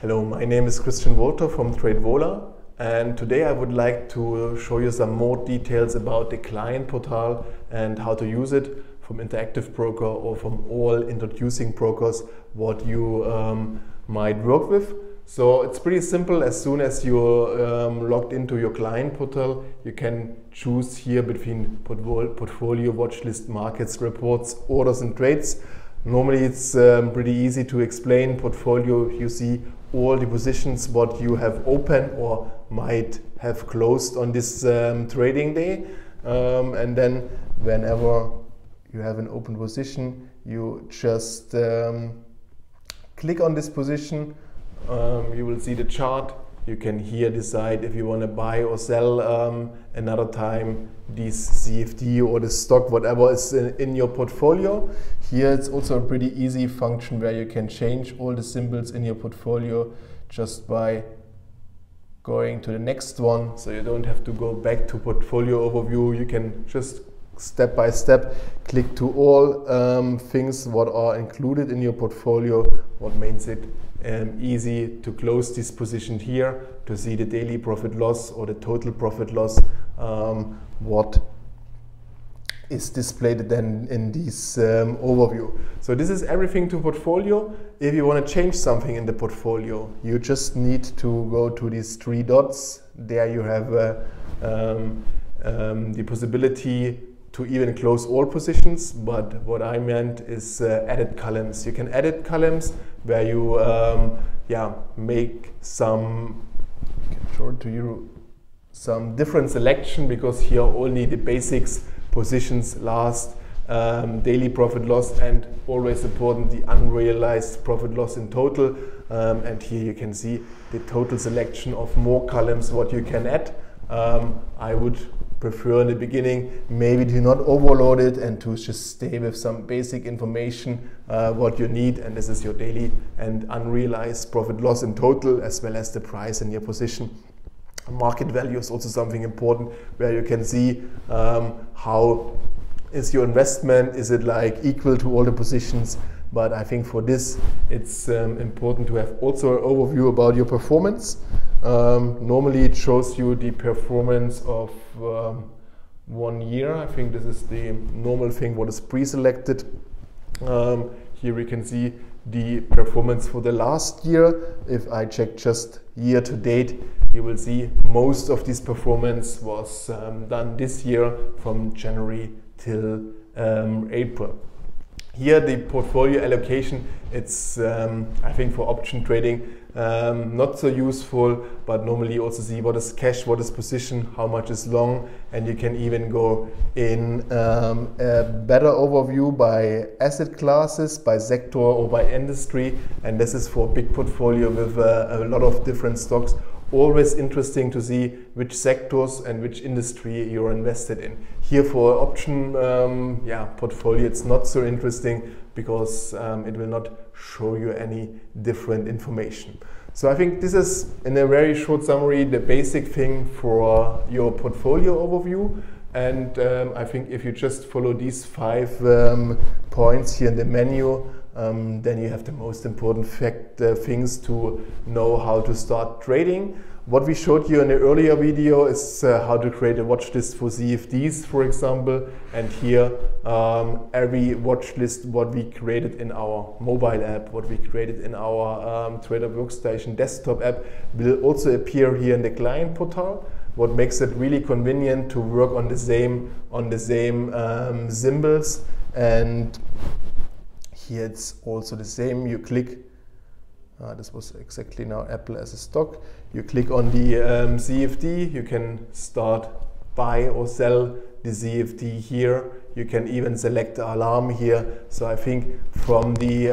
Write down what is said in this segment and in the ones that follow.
Hello, my name is Christian Wolter from TradeVola, and today I would like to show you some more details about the client portal and how to use it from Interactive Broker or from all introducing brokers what you might work with. So it's pretty simple. As soon as you're logged into your client portal, you can choose here between portfolio, watch list, markets, reports, orders and trades. Normally it's pretty easy to explain. Portfolio, you see all the positions what you have open or might have closed on this trading day, and then whenever you have an open position, you just click on this position. You will see the chart. You can here decide if you want to buy or sell another time this CFD or the stock, whatever is in your portfolio. Here it's also a pretty easy function where you can change all the symbols in your portfolio just by going to the next one. So you don't have to go back to portfolio overview. You can just step by step click to all things what are included in your portfolio, what makes it easy to close this position here, to see the daily profit loss or the total profit loss, what is displayed then in this overview. So this is everything to portfolio. If you want to change something in the portfolio, you just need to go to these three dots. There you have the possibility to even close all positions, but what I meant is edit columns. You can edit columns where you make some different selection, because here only the basics, positions, last, daily profit loss, and always important, the unrealized profit loss in total. And here you can see the total selection of more columns what you can add. I would prefer in the beginning maybe to not overload it and to just stay with some basic information what you need, and this is your daily and unrealized profit loss in total, as well as the price in your position. Market value is also something important, where you can see how is your investment, is it like equal to all the positions. But I think for this it's important to have also an overview about your performance. Normally it shows you the performance of 1 year. I think this is the normal thing what is pre-selected. Here we can see the performance for the last year. If I check just year to date, you will see most of this performance was done this year from January till April. Here the portfolio allocation, it's I think for option trading not so useful, but normally you also see what is cash, what is position, how much is long, and you can even go in a better overview by asset classes, by sector or by industry, and this is for a big portfolio with a lot of different stocks. Always interesting to see which sectors and which industry you're invested in. Here for option portfolio it's not so interesting, because it will not show you any different information. So I think this is, in a very short summary, the basic thing for your portfolio overview. And I think if you just follow these 5 points here in the menu, then you have the most important things to know how to start trading. What we showed you in the earlier video is how to create a watch list for CFDs, for example. And here every watch list what we created in our mobile app, what we created in our Trader Workstation desktop app, will also appear here in the client portal. What makes it really convenient to work on the same symbols. And here it's also the same. You click, this was exactly now Apple as a stock. You click on the CFD, you can start buy or sell the CFD here. You can even select the alarm here. So I think from the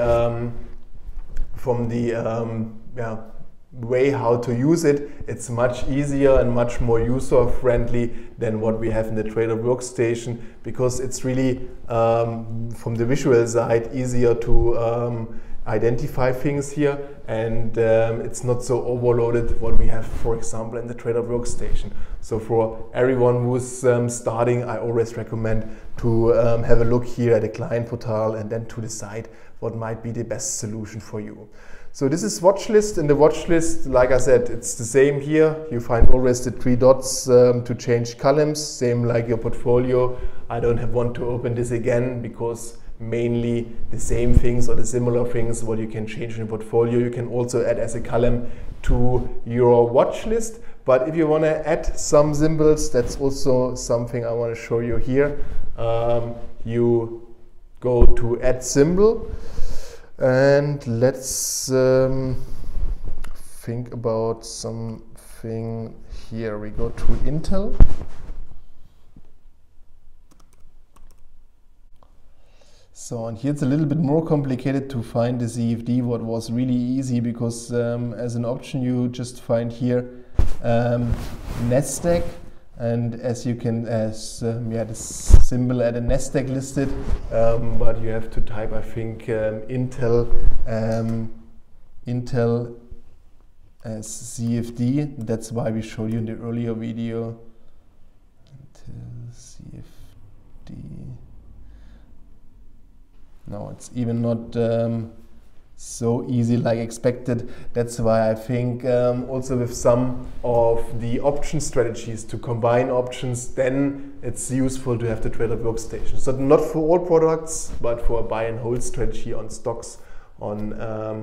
way how to use it, it's much easier and much more user friendly than what we have in the Trader Workstation, because it's really from the visual side easier to identify things here, and it's not so overloaded what we have, for example, in the Trader Workstation. So for everyone who's starting, I always recommend to have a look here at the client portal and then to decide what might be the best solution for you. So this is watch list. In the watch list, like I said, it's the same here. You find always the 3 dots to change columns, same like your portfolio. I don't want to open this again because mainly the same things or the similar things what you can change in your portfolio. You can also add as a column to your watch list. But if you want to add some symbols, that's also something I want to show you here. You go to add symbol. And let's think about something here. We go to Intel. So, and here it's a little bit more complicated to find the CFD. What was really easy because as an option you just find here Nasdaq. And as you can, the symbol at a Nasdaq listed, but you have to type, I think, Intel as CFD. That's why we showed you in the earlier video. Intel CFD. No, it's even not so easy like expected. That's why I think also with some of the option strategies to combine options, then it's useful to have the Trader Workstation. So not for all products, but for a buy and hold strategy on stocks, on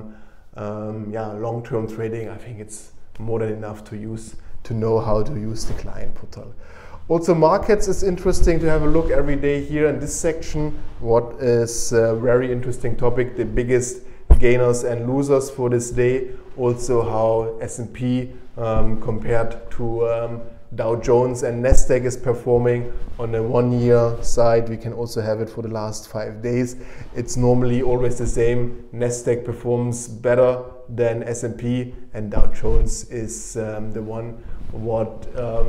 long-term trading, I think it's more than enough to know how to use the client portal. Also markets is interesting to have a look every day here in this section. What is a very interesting topic, the biggest gainers and losers for this day. Also how S&P compared to Dow Jones and Nasdaq is performing on a 1 year side. We can also have it for the last 5 days. It's normally always the same. Nasdaq performs better than S&P and Dow Jones is the one what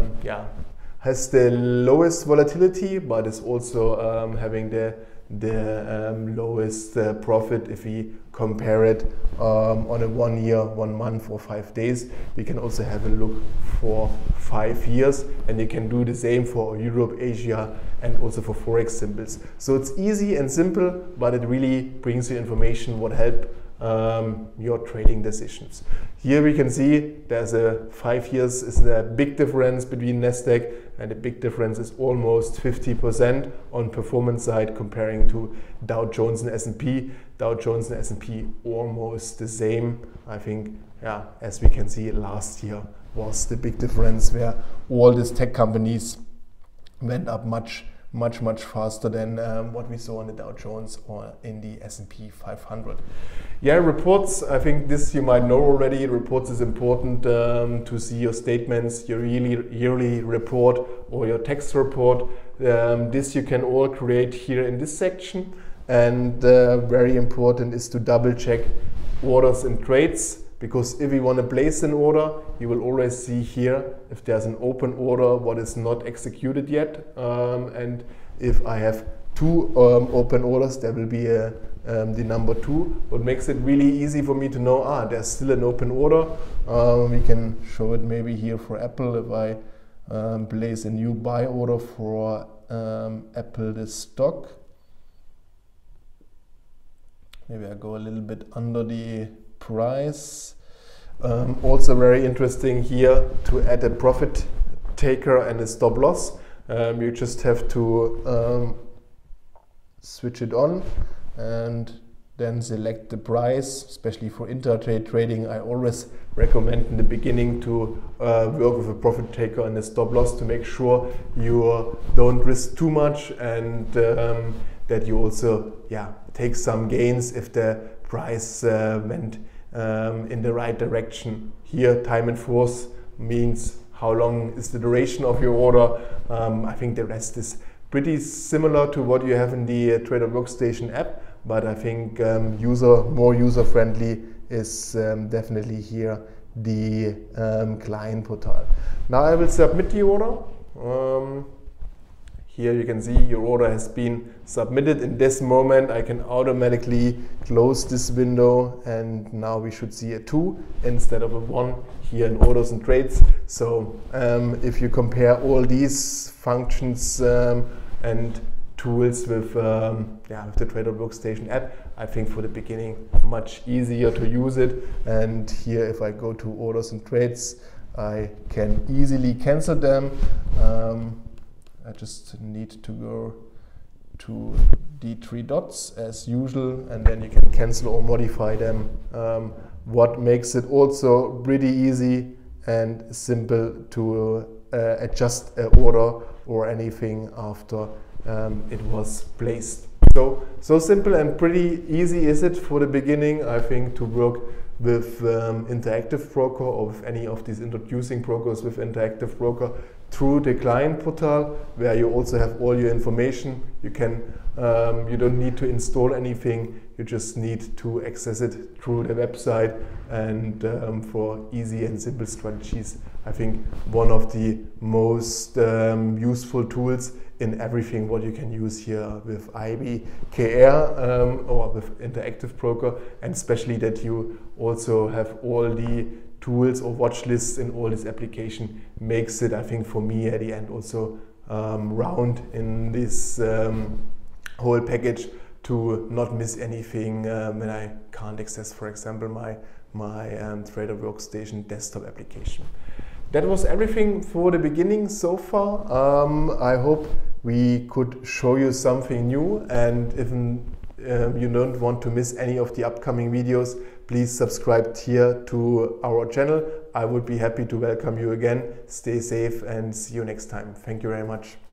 has the lowest volatility, but is also having the lowest profit if we compare it on a 1 year, 1 month or 5 days. We can also have a look for 5 years, and you can do the same for Europe, Asia, and also for Forex symbols. So it's easy and simple, but it really brings you information what help your trading decisions. Here we can see there's a 5 years is a big difference between Nasdaq, and the big difference is almost 50% on performance side comparing to Dow Jones and S&P. Dow Jones and S&P almost the same. I think, as we can see, last year was the big difference where all these tech companies went up much faster than what we saw in the Dow Jones or in the S&P 500. Reports, I think this you might know already. Reports is important to see your statements, your yearly report or your tax report. This you can all create here in this section. And very important is to double check orders and trades, because if you want to place an order, you will always see here if there's an open order what is not executed yet, and if I have 2 open orders, there will be the number 2. What makes it really easy for me to know there's still an open order. We can show it maybe here for Apple. If I place a new buy order for Apple the stock, maybe I go a little bit under the price. Also very interesting here to add a profit taker and a stop loss. You just have to switch it on and then select the price. Especially for intraday trading, I always recommend in the beginning to work with a profit taker and a stop loss to make sure you don't risk too much, and that you also take some gains if the price went in the right direction. Here time and force means how long is the duration of your order. I think the rest is pretty similar to what you have in the Trader Workstation app, but I think more user friendly is definitely here the client portal. Now I will submit the order. Here you can see your order has been submitted. In this moment I can automatically close this window, and now we should see a 2 instead of a 1 here in orders and trades. So if you compare all these functions and tools with the Trader Workstation app. I think for the beginning much easier to use it. And here if I go to orders and trades, I can easily cancel them. I just need to go to the three dots as usual, and then you can cancel or modify them. What makes it also pretty easy and simple to adjust an order or anything after it was placed. So simple and pretty easy is it for the beginning, I think, to work with Interactive Broker or with any of these introducing brokers with Interactive Broker through the client portal, where you also have all your information. You can you don't need to install anything, you just need to access it through the website. And for easy and simple strategies, I think one of the most useful tools in everything what you can use here with IBKR or with Interactive Broker, and especially that you also have all the tools or watch lists in all this application makes it, I think, for me at the end also round in this whole package to not miss anything when I can't access, for example, my Trader Workstation desktop application. That was everything for the beginning so far. I hope we could show you something new, and if you don't want to miss any of the upcoming videos, please subscribe here to our channel. I would be happy to welcome you again. Stay safe and see you next time. Thank you very much.